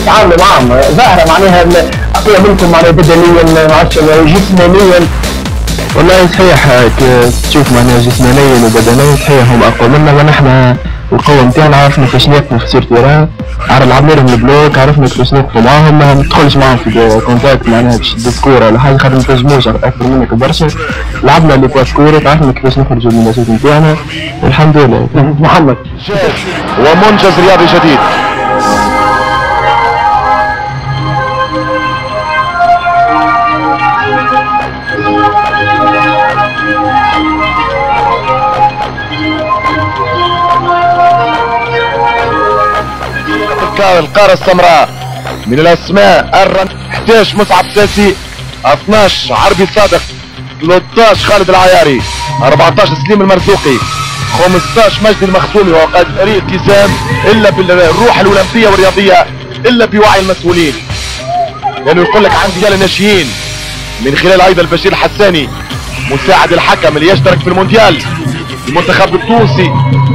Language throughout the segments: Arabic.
تتعاملوا معهم؟ ظاهره معناها اقوى منكم معناها بدنيا ما عرفتش جسمانيا. والله صحيح تشوف معناها جسمانيا وبدنيا صحيح هم اقوى منا، ونحن القوة نتاعنا عرفنا كيفاش نقفوا في سيرة وراه، لعبنا لهم البلوك، عرفنا كيفاش نقفوا معاهم، ما ندخلش معاهم في كونتاكت معناها باش تدز كورة ولا حاجة خاطر ما تنجموش أكثر منك برشا، لعبنا اللي باس كورة، عرفنا كيفاش نخرجوا من الماتشات نتاعنا والحمد لله. محمد ومنجز رياضي جديد. القارة السمراء من الاسماء احتاج مصعب ساسي، 12 عربي صادق، 13 خالد العياري، 14 سليم المرزوقي، 15 مجدي المخزومي وقائد فريق التزام، الا بالروح الاولمبيه والرياضيه، الا بوعي المسؤولين. لانه يقول لك عندي رجال ناشئين من خلال ايضا البشير الحساني مساعد الحكم اللي يشترك في المونديال المنتخب التونسي،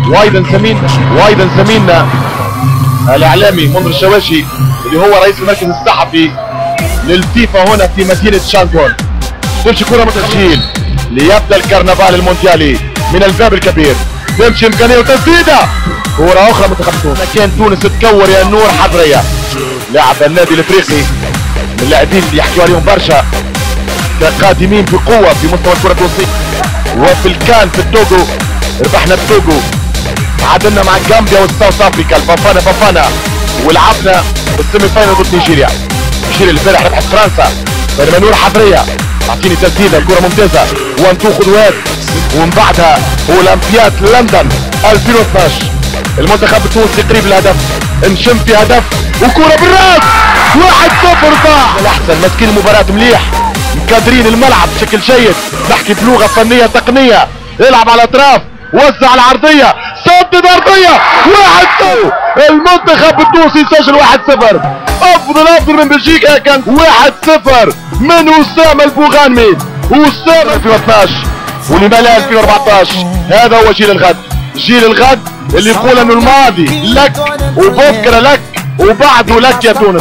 وايضا زميلنا الاعلامي منذر الشواشي اللي هو رئيس المركز الصحفي للفيفا هنا في مدينه شانغون. تمشي كره متسجيل ليبدا الكرنفال المونديالي من الباب الكبير، تمشي امكانيه وتسديده، كره اخرى منتخب تونس. كان تونس تكور يا نور حضريه، لاعب النادي الافريقي من اللاعبين اللي يحكوا عليهم برشا كقادمين بقوه في مستوى الكره التونسيه. وفي الكان في التوغو ربحنا التوغو، تعادلنا مع غامبيا والساوث افريكا البافانا ولعبنا السيمي فاينل ضد نيجيريا. نيجيريا البارح ربحت فرنسا، بينما نور حضريه اعطيني تسديده، الكره ممتازه وانتو خطوات، ومن بعدها اولمبياد لندن 2012 المنتخب التونسي قريب الهدف، نشم في هدف وكره بالراس 1-0 ضاع. الاحسن ماسكين المباراه مليح، مكادرين الملعب بشكل جيد، نحكي بلغه فنيه تقنيه، يلعب على الاطراف، وزع العرضيه، سدد ارضيه 1-0. المنتخب التونسي سجل 1-0. افضل من بلجيكا، كان 1-0 من اسامه البوغانمي. اسامه 2012 ولما لا 2014. هذا هو جيل الغد، جيل الغد اللي يقول انه الماضي لك وبكره لك وبعده لك يا تونس.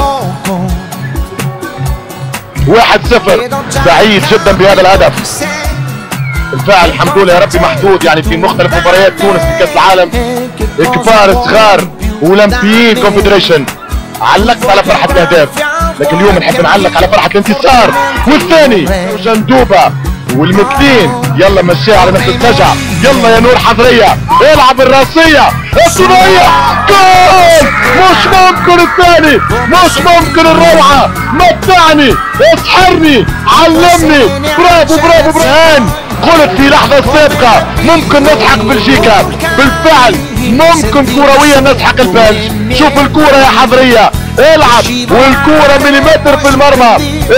1-0. سعيد جدا بهذا الهدف. الفاعل الحمد لله يا ربي محدود، يعني في مختلف مباريات تونس في كاس العالم كبار صغار اولمبيين كونفدريشن. علقت على فرحه الاهداف، لكن اليوم نحب نعلق على فرحه الانتصار والثاني جندوبه والمثلين. يلا مشيها على نفس السجع، يلا يا نور حضريه العب الراسيه الثنائيه، جول! مش ممكن الثاني، مش ممكن الروعه، متعني، اسحرني، علمني، برافو برافو برافو. قلت في لحظة سابقة ممكن نسحق بلجيكا، بالفعل ممكن كرويا نسحق البلج. شوف الكورة يا حضرية، العب والكورة مليمتر في المرمى.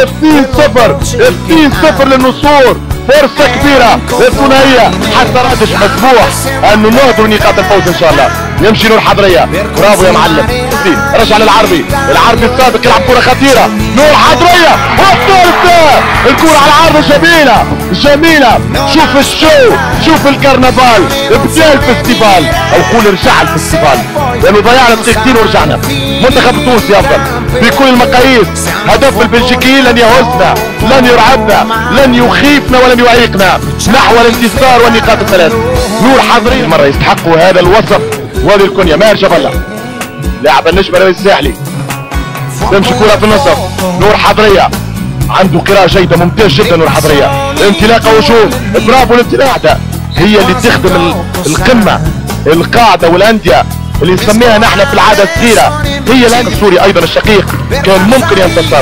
2-0 للنصور، فرصة كبيرة الثنائية، حتى رادش مسموح انه نهدر نقاط الفوز ان شاء الله. يمشي نور حضرية، برافو يا معلم. رجع للعربي، العربي السابق يلعب كرة خطيرة، نور حضرية والثالثة، الكرة على العارضة جميلة جميلة. شوف الشو، شوف الكرنفال، بدا الفستيفال او قول رجع الفستيفال، لانه ضيعنا دقيقتين ورجعنا. منتخب التونسي افضل في كل المقاييس، هدف البلجيكيين لن يهزنا، لن يرعبنا، لن يخيفنا ولن يعيقنا نحو الانتصار والنقاط الثلاث. نور حضري مرة يستحقوا هذا الوصف وهذه الكنية. ماهر جبلة لاعب النجم الساحلي، تمشي كرة في النصف، نور حضرية عنده قراءة جيدة، ممتاز جدا نور حضرية، انطلاقة وهجوم، برافو الانطلاق ده، هي اللي تخدم القمة، القاعدة والأندية اللي نسميها نحن في العادة الصغيرة. هي الآن السوري أيضا الشقيق كان ممكن ينتصر.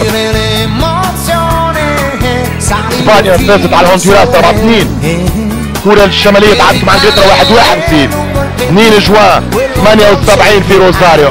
اسبانيا فازت على هندوراس 4-2. كورة الشمالية تعادلت مع انجلترا 1-1. 2 جوان 78 في روزاريو.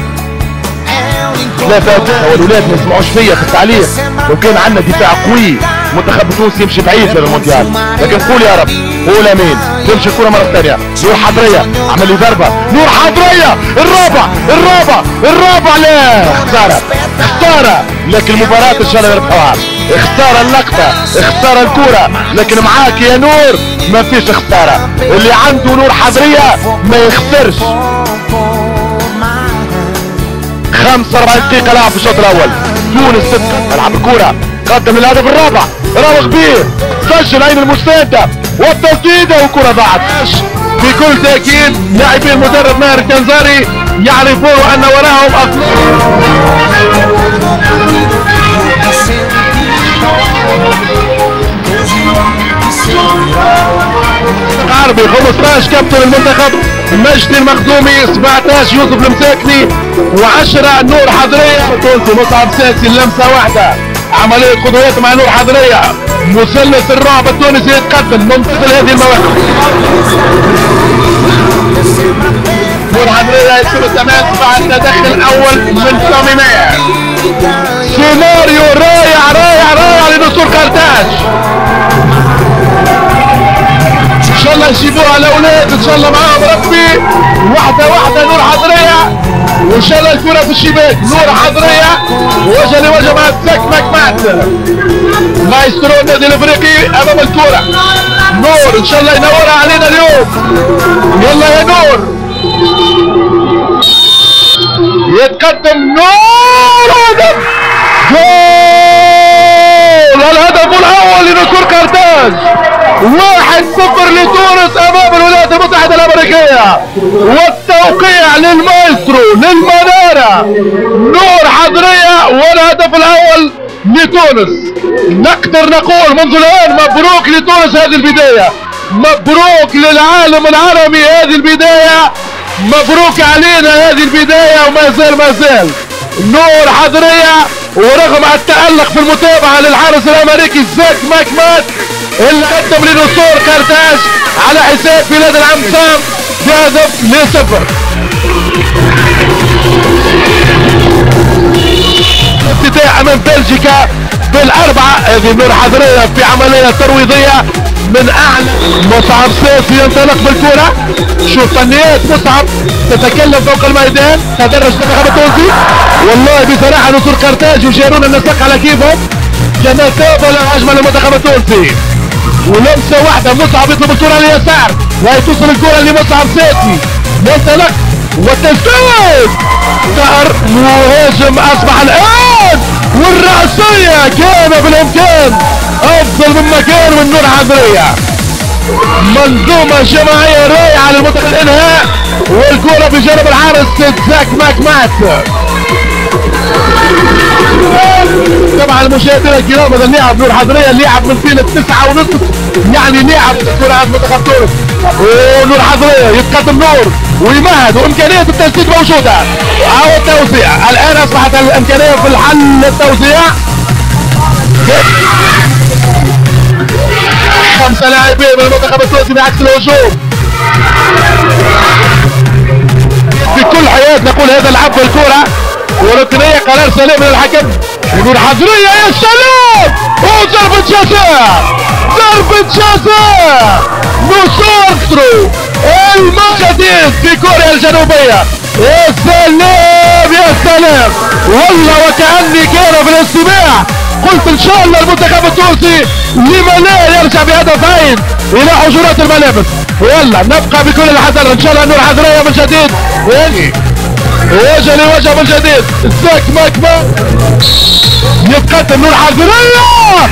ثلاثة والولاد ما يسمعوش فيا في التعليق، لو كان عندنا دفاع قوي المنتخب التونسي يمشي بعيد في المونديال، لكن قول يا رب، قول امين. تمشي الكرة مرة ثانية، نور حضرية عمل لي ضربة، نور حضرية الرابع لا خسارة، لكن المباراة ان شاء الله يربحوها. اختار اللقطة، اختار الكرة، لكن معاك يا نور ما فيش خسارة. اللي عنده نور حضرية ما يخسرش. 45 دقيقة لعب في الشوط الأول. تونس تلعب الكرة، قدم للهدف الرابع، راوغ بيه، سجل أين المستهدف والتسديدة والكرة ضاعت. بكل تأكيد لاعبي المدرب ماهر الكنزاري يعرفون أن وراهم عربي 15 كابتن المنتخب مجدي المخزومي، 17 يوسف المساكني، و10 نور حضرية تونسي مصعب ساسي. لمسة واحدة، عملية خطوات مع نور حضرية، مثلث الرعب التونسي يتقدم منتصر هذه المواقف. نور حضرية يصير التماس بعد تدخل أول من سامي ماهر. سيناريو رائع رائع رائع لنصور قرطاج. ان شاء الله يجيبوها الاولاد، ان شاء الله معاهم ربي. واحده واحده نور حضريه، وان شاء الله الكره في الشباك. نور حضريه وجه لوجه مع السك مكمات، مايسترو النادي الافريقي امام الكره. نور ان شاء الله ينورها علينا اليوم. يلا يا نور، يتقدم نور، هدف جول، الهدف الاول لنصور قرطاج. 1-0 لتونس امام الولايات المتحدة الامريكية، والتوقيع للمايسترو للمنارة نور حضرية، والهدف الاول لتونس. نقدر نقول منذ الان مبروك لتونس هذه البداية، مبروك للعالم العربي هذه البداية، مبروك علينا هذه البداية. وما زال نور حضرية، ورغم التألق في المتابعة للحارس الامريكي زاك ماكمات اللي قدم لنصور قرطاج على حساب بلاد العم سام بهدف ل0. افتتاح امام بلجيكا بالاربعه. هذه نور حضريه في عمليه ترويضيه من اعلى. مصعب ساسي ينطلق بالكره، شوف فنيات مصعب تتكلم فوق الميدان. تدرج المنتخب التونسي، والله بصراحه نصور قرطاج يشيرون النسق على كيفهم كما تابع اجمل المنتخب التونسي. ولمسه واحده مصعب يطلب الكره اليسار، ويتصل الكره لمصعب ساسي، ينطلق والتسديد. ظهر مهاجم اصبح الان، والرأسية كان بالامكان افضل مما كان من نور حضرية. منظومة جماعية رائعة للمنتخب الانهاء، والكرة بجانب الحارس زاك ماكمات. طبعا المشاهدين الكرام، هذا اللاعب نور حضرية لعب من فين 9.5، يعني لعب كرة منتخب تونس. ونور حضرية يتقدم نور ويمهد، وامكانية التسديد موجودة او التوزيع. الان اصبحت الامكانية في الحل التوزيع. 5 لاعبين من المنتخب التونسي بعكس الهجوم. بكل حياة نقول هذا العب الكرة، وركنية قرار سليم من الحكم. نور حضرية يا سلام، وضربة جزاء، ضربة جزاء نصور المجدد في كوريا الجنوبية. يا سلام يا سلام، والله وكأني كان في الاستماع قلت ان شاء الله المنتخب التونسي لما لا يرجع بهدفين الى حجرات الملابس. يلا نبقى بكل الحذر، ان شاء الله نور حضرية من جديد، وجه لوجه من جديد. زاك ماكمان يتقدم نور حضرية،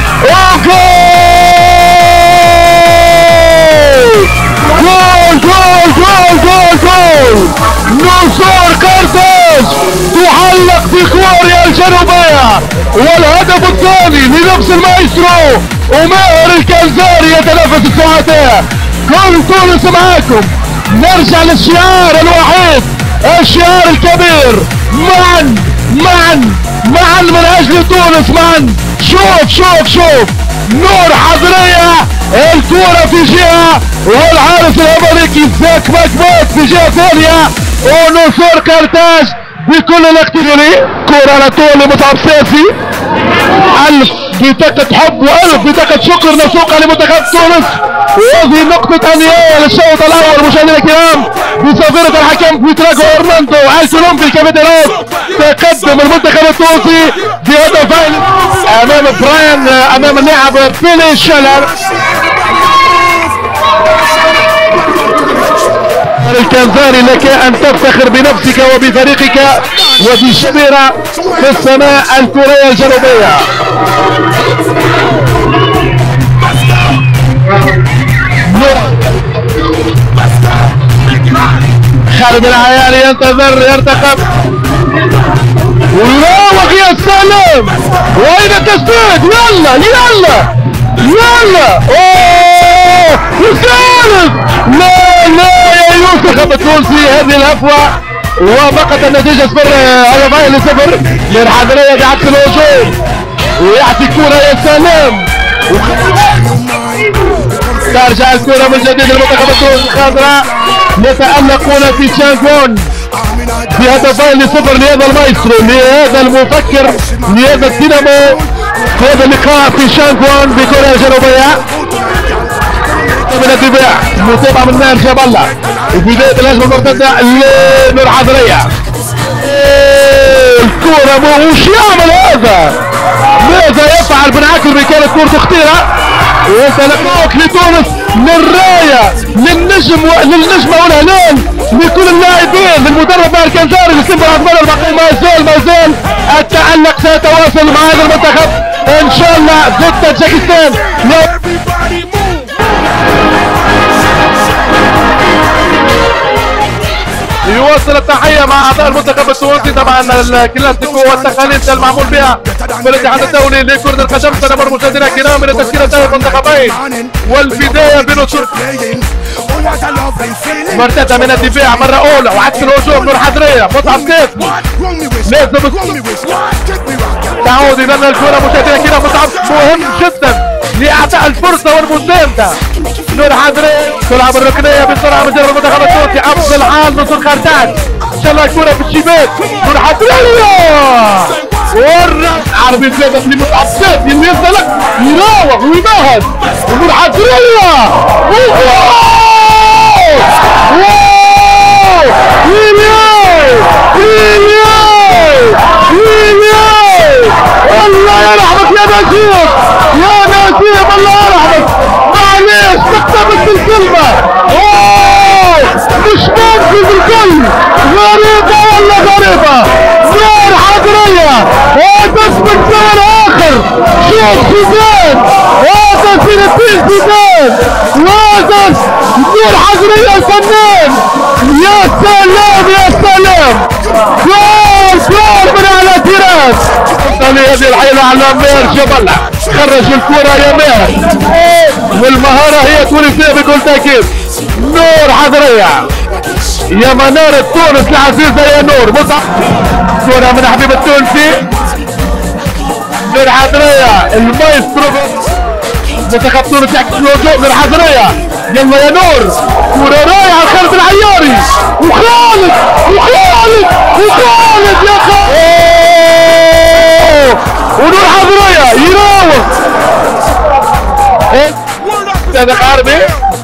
جول جول جول جول جول. نصور قرطاج تحلق في كوريا الجنوبية، والهدف الثاني لنفس المايسترو وماهر الكنزاري يتنافس السعداء. كل تونس معاكم، نرجع للشعار الوحيد، الشعار الكبير، معا معا معا من اجل تونس معا. شوف نور حضرية الكرة في جهة، والحارس الامريكي زاك ماكمات في جهة ثانية، ونصور قرطاج بكل الاقتدار. كرة على طول لمصعب ساسي، 1000 بطاقة حب و1000 بطاقة شكر مسوقة لمنتخب تونس. وهذه نقطة النهاية للشوط الأول مشاهدينا الكرام، بصفيرة الحكم بيتراجو أورلاندو الكولومبي كابيتانوس. تقدم المنتخب التونسي بهدفين أمام براين، أمام اللاعب بيلي شيلر. الكنزاري لك ان تفتخر بنفسك وبفريقك وتشبر في السماء الكورية الجنوبية. خالد العياري ينتظر يرتقب ويراوغ. يا سلام وين التسديد؟ يلا يلا يلا. اوه وثالث. لا لا يا يوسف التونسي هذه الهفوة وبقت النتيجة 0 للحضرية بعكس الهجوم ويعطي كورة. يا سلام ترجع الكرة من جديد للمنتخب التونسي الخضراء. يتألقون في تشانغون بهدفين ل0 لهذا المايسترو لهذا المفكر لهذا الدينامو في هذا اللقاء في شانغون بكوريا الجنوبية. من الدفاع متابعة من نار جبلة وبداية الهجمة المرتدة لنور حضرية. الكرة وش يعمل هذا؟ ماذا يفعل بن عكرمي؟ كانت كرة خطيرة وانطلاق لتونس للراية للنجمة والهلال لكل اللاعبين للمدرب الكنزاري لسيمبا عثمان الباقي. ما زال التألق سيتواصل مع هذا المنتخب ان شاء الله ضد تاجيكستان. يواصل التحية مع أعضاء المنتخب التونسي. طبعا الكلاسيكو والتقاليد المعمول بها في الاتحاد الدولي لكرة القدم سنمر مشاهدينا الكرام من التشكيلتين المنتخبين والبداية بنصر مرتدة من الدفاع مرة أولى وعكس الهجوم نور حضرية. مصعب كاسمي لازم تعود إلى الكرة مشاهدينا الكرام. مصعب مهم جدا لإعطاء الفرصة والمساندة. نور حضرية تلعب الركنية بسرعة من جانب المنتخب التونسي. أفضل حال نصر خرطاج إن شاء الله الكرة في الشباك. نور حضرية عربي ثلاثة في مصعب كاسمي اللي ينزلك يراوغ ويمهد ونور حضرية. الله يرحمك يا نسيب يا نسيب الله يرحمك. معليش تكتبت الكلمة. مش ممكن الكل. غريبة ولا غريبة. نور حضرية وتثبت سؤال آخر. شوف زيدان هذا زين الدين زيدان وهذا نور حضرية الفنان. يا سلام يا سلام. جول من على تيران. هذه الحيلة على ماهر جبلة خرج الكرة يا ماهر والمهارة هي تونسية بكل تأكيد. نور حضرية يا منارة تونس العزيزة يا نور. مصعب كرة من حبيب التونسي. نور حضرية المايسترو منتخب تونس يعكس الهجوم. نور حضرية يلا يا نور كرة رايحة خالد العياري وخالد يا خالد ونور حضرية يراوغ. هذا عربي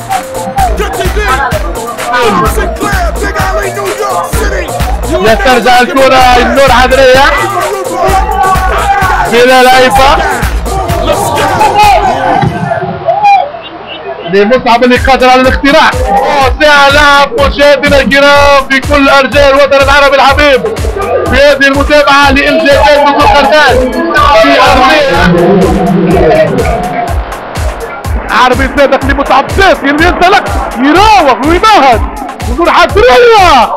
لا ترجع الكرة لنور حضرية بلا لعيبة لمصعب اللي قادر على الاختراع. ساعة لعب مشاهدينا الكرام في كل ارجاء الوطن العربي الحبيب في هذه المتابعة لإنجازات نصر خرطاج في عربي صادق لمصعب كاسمي اللي ينطلق يراوغ ويمهد ونور حضرية.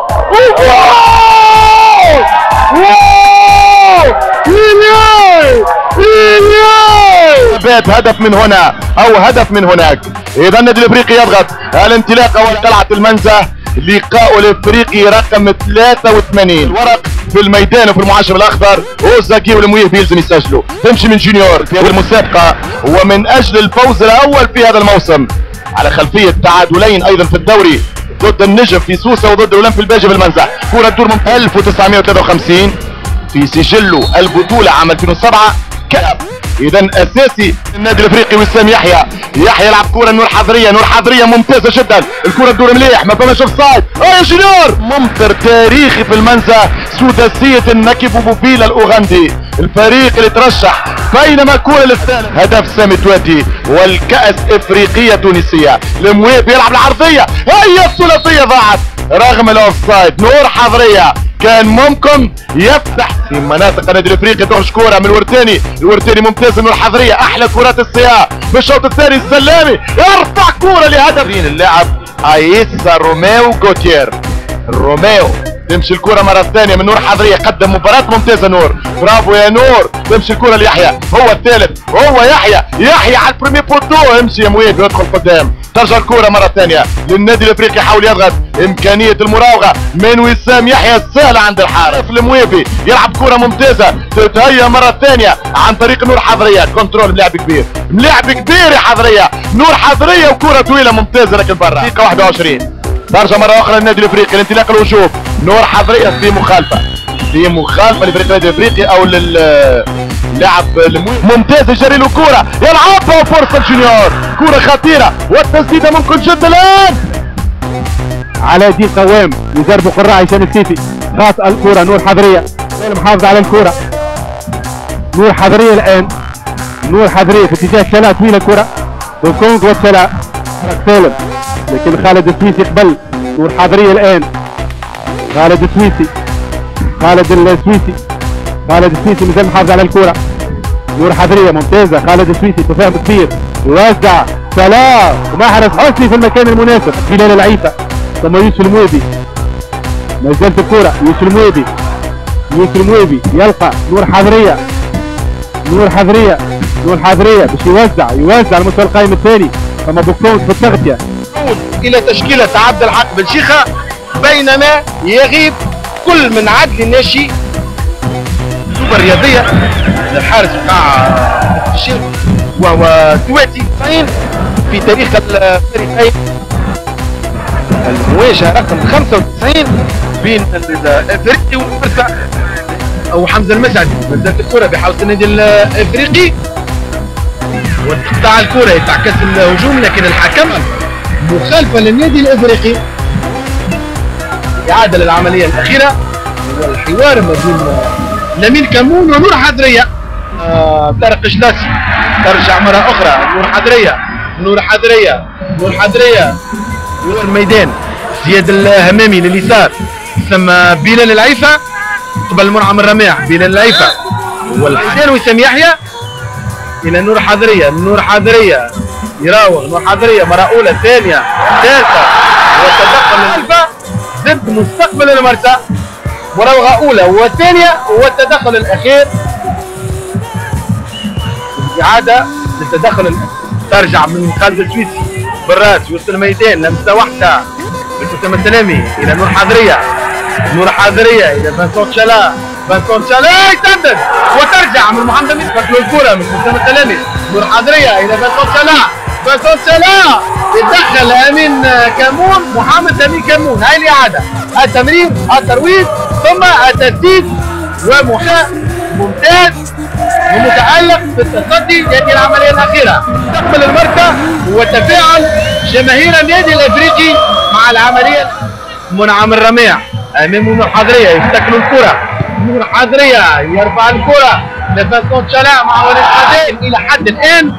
هدف من هنا او هدف من هناك. اذا النادي الافريقي يضغط الانطلاقه وقلعه المنزه. لقاء الافريقي رقم 83 ورق في الميدان وفي المعشر الاخضر. اوزاكي والمويه بيلزم يسجلوا. تمشي من جونيور في هذه المسابقه ومن اجل الفوز الاول في هذا الموسم على خلفيه تعادلين ايضا في الدوري ضد النجم في سوسه وضد الاولمبي الباجي في المنزه. كره تدور من 1953 في سجله البطوله عام 2007 كلب. اذا اساسي النادي الافريقي وسام يحيى يلعب كره نور حضريه ممتازه جدا. الكره تدور مليح ما فماش اوفسايد. يا جونيور ممطر تاريخي في المنزه. سداسيه النكب وبوفيلا الاوغندي الفريق اللي ترشح بينما كره للثالث. هدف سامي تواتي والكأس افريقيه تونسيه. المويب يلعب العرضيه. هي الثلاثيه ضاعت رغم الاوفسايد. نور حضريه كان ممكن يفتح في مناطق النادي الافريقي. تخرج كوره من الورتاني، الورتاني ممتاز. نور حضريه احلى كرات السياق بالشوط الثاني. السلامي يرفع كوره لهدف اللاعب ايسا روميو غوتير. روميو تمشي الكرة مرة ثانية من نور حضرية. قدم مباراة ممتازة نور، برافو يا نور. تمشي الكرة ليحيى، هو الثالث، هو يحيى على البريمي بوتو. امشي يا مويد ويدخل قدام. ترجع الكرة مرة ثانية للنادي الافريقي، يحاول يضغط. امكانية المراوغة من وسام يحيى سهلة عند الحارس. المويبي يلعب كرة ممتازة، تتهيأ مرة ثانية عن طريق نور حضرية. كنترول ملاعب كبير، ملاعب كبير يا حضرية. نور حضرية وكرة طويلة ممتازة لكن برا. دقيقة 21. ترجع مرة أخرى للنادي الافريقي، الانطلاق الهجوم. نور حضرية في مخالفة لفريق النادي الافريقي او للاعب ممتاز. يجري له كرة يلعبها فرصة جونيور، كرة خطيرة والتسديدة ممكن جدا الآن. علاء الدين قوام يجرب قراء هشام السيفي. خاطئ الكرة نور حضرية، محافظ على الكرة. نور حضرية الآن، نور حضرية في اتجاه شلاء. طويلة كرة بالكونغ والشلاء سالم، لكن خالد السويسي قبل. نور حضرية الآن، خالد السويسي مازال محافظ على الكرة. نور حضرية ممتازة. خالد السويسي تفاهم كثير، يوزع سلام ومحرز حسني في المكان المناسب. خلال العيفة ثم يوسف المويبي، ما زالت الكرة. يوسف المويبي يلقى نور حضرية باش يوزع على مستوى القائم الثاني. ثم بوكونز في التغطية إلى تشكيلة عبد الحق بن شيخة، بينما يغيب كل من عدل الناشي. سوبر رياضية الحارس بتاع الشيخ وهو تواتي في تاريخ الفريقين. المواجهة رقم 95 بين الافريقي والفرسة او حمزة المسعدي. مازالت الكرة بحوزة النادي الافريقي وتقطع الكرة، يتعكس الهجوم لكن الحكم مخالفة للنادي الافريقي. إعادة للعملية الأخيرة والحوار ما بين لمين كمون ونور حضرية. طارق جلاسي ترجع مرة أخرى. نور حضرية في الميدان. زياد الهمامي لليسار، ثم بلال العيفة قبل منعم الرماح. بلال العيفة والحسين وسام يحيى إلى نور حضرية يراوغ. نور حضرية مرة أولى، ثانية، ثالثة، وتدخل العيفة ضد مستقبل المرسى. مراوغة أولى وثانية والتدخل الأخير. إعادة للتدخل. ترجع من خالد السويسي بالراس وسط الميدان، لمسة واحدة من أسامة السلامي إلى نور حضرية إلى فانسون شالا يسدد وترجع من محمد أمين. قتلوا الكرة من أسامة السلامي. نور حضرية إلى فانسون شالا يتدخل أمين كمون، محمد أمين كمون. هاي الإعادة، التمرير، الترويج، ثم التسديد ومحا ممتاز ومتألق في التصدي. يأتي العملية الأخيرة تقبل المركة وتفاعل جماهير النادي الأفريقي مع العملية. منعم الرماح أمام نور حضرية يفتكروا الكرة. نور حضرية يرفع الكرة لفانسون شالا مع وليد حدين. إلى حد الآن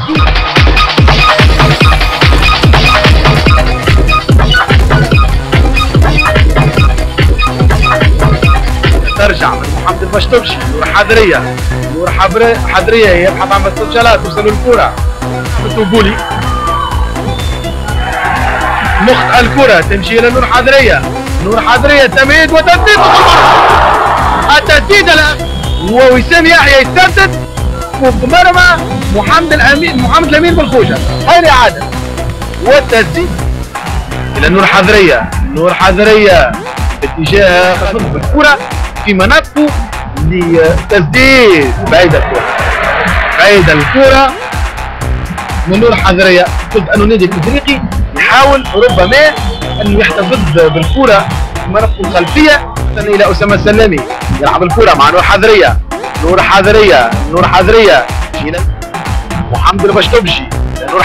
ترجع من محمد المشطوبشي. نور حضرية يبحث عن فانسون شالا، توصل الكرة بتوبولي. نقطة الكرة تمشي إلى نور حضرية تمهيد وتسديد. التسديد الآن ووسام يحيى يسدد وبمرمى محمد الأمين بالخوجة. هاي الإعادة والتسديد إلى نور حضرية اتجاه الكرة في مناطقه لتسديد. بعيدة الكرة من نور حضرية. قلت أنه النادي الإفريقي يحاول ربما أنه يحتفظ بالكرة في مناطقه الخلفية إلى أسامة السلامي. يلعب الكرة مع نور حضرية إلى محمد المشطوبشي. نور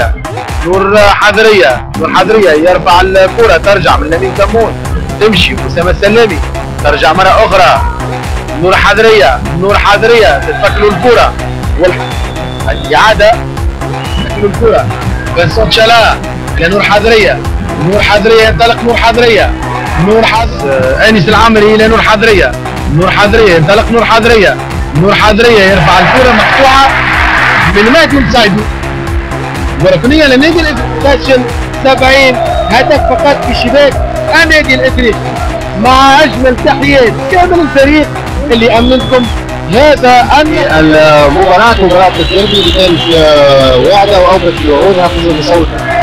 حضرية يرفع الكرة، ترجع من لمين كمون، تمشي أسامة السلامي، ترجع مرة أخرى. نور حضرية تتفكلوا الكرة الإعادة. تتفكلوا الكرة فانسون شالا إلى نور نور حضريه ينطلق نور حضريه انيس العمري الى نور حضريه ينطلق نور حضريه يرفع الكره مقطوعه من مهدي مساعدو وركنيه للنادي الافريقي 70 هدف فقط في شباك النادي الافريقي. مع اجمل تحيات كامل الفريق اللي امنتكم هذا مباراة الديربي اللي كانت واعدة وأوفت بوعودها في المصوت.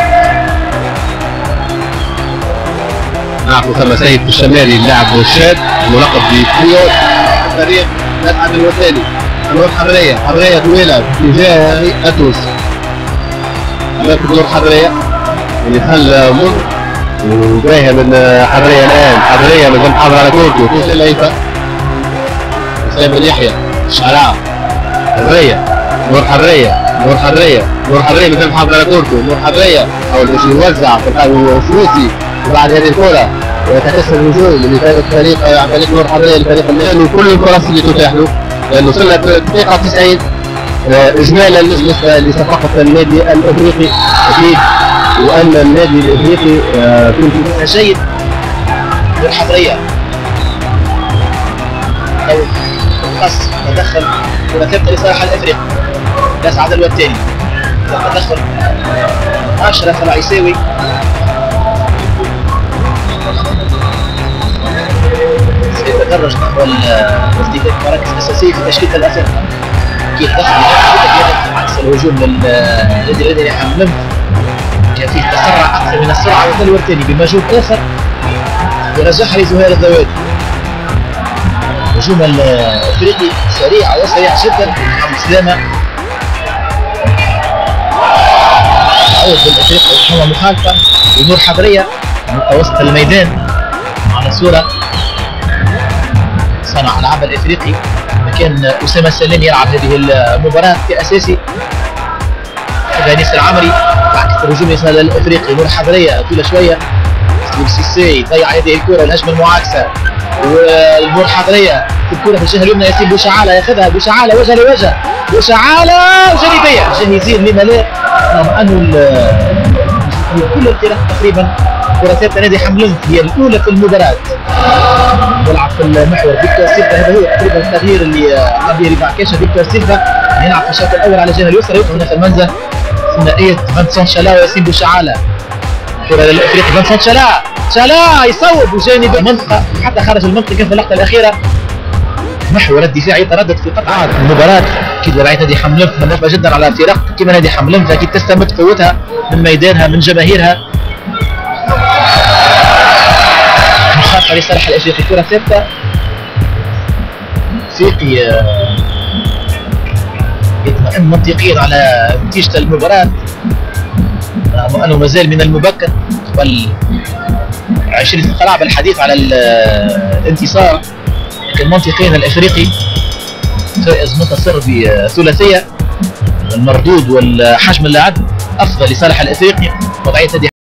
نعرفوا ثم سيد الشمالي اللاعب رشاد الملقب بفريود فريق ملعب الوثاني نور حضرية طويلة باتجاه أتوس. أمام نور حضرية اللي دخل مر وباهية من حضرية الآن. حضرية مازال محافظ على كورته توصل الليفة اسلام بن يحيى شعراء نور حضرية مازال محافظ على كورته. نور حضرية حاول باش يوزع في القادم الفروسي وبعد هذه الكرة ويتكسر الهجوم اللي فات الفريق عن طريق نور حضرية لفريق النادي وكل الفرص اللي تتاح له لأنه وصلنا في الدقيقة 90 إجمالا بالنسبة لصفقة النادي الأفريقي أكيد وأن النادي الأفريقي في جيد. نور حضرية أو قص تدخل كرة ثابتة لصالح الأفريقي كاس عدل والثاني تدخل 10 فرعيساوي سيتدرج نحو ارتكاب مراكز أساسية في تشكيلة الأفريقي. كيف دخل عكس الهجوم للنادي الذي حملت كان فيه تسرع أكثر من السرعة والثاني والثاني بمجهود آخر ورجعها لزهير الذوادي. هجوم الافريقي سريع جدا. محمد سلامه عود بالافريقي حمى مخالفه ونور حضريه من وسط الميدان على صوره صنع العاب الافريقي مكان اسامه السلام يلعب هذه المباراه كاساسي. انيس العمري عكس الهجوم يسال الافريقي. نور حضريه طويله شويه سيسي ضيع هذه الكره والهجمه المعاكسه ونور حضريه في الكره في الجهه اليمنى ياسين بوشعاله ياخذها بوشعاله وجه لوجه بوشعاله جانبيه جاهزين لما لا رغم انه كل الفرق تقريبا كره ثابته نادي حملنت هي الاولى في المباراه. يلعب في المحور فيكتور سيلفا هذا هو تقريبا التغيير اللي قام به رفاع كاشا. فيكتور سيلفا يلعب في الشوط الاول على الجهه اليسرى يدخل داخل المنزل ثنائيه فانسون شالا وياسين بوشعاله. كره للافريقي فانسون شالا يصوب بجانب المنطقه حتى خارج المنطقه في اللقطه الاخيره. محور الدفاع يتردد في قطع المباراه. اكيد وضعيه نادي حملنت مناسبه جدا على فرق كما نادي حملنت اكيد تستمد قوتها من ميدانها من جماهيرها. مخاطره لصالح الافريقي كره ثابته. افريقي يطمئن منطقيا على نتيجه المباراه رغم انه مازال من المبكر بل 20 دقيقه لعب الحديث على الانتصار. لكن منطقيا الافريقي فائز منتصر بثلاثيه. المردود والحجم اللعب افضل لصالح الافريقي. وضعيه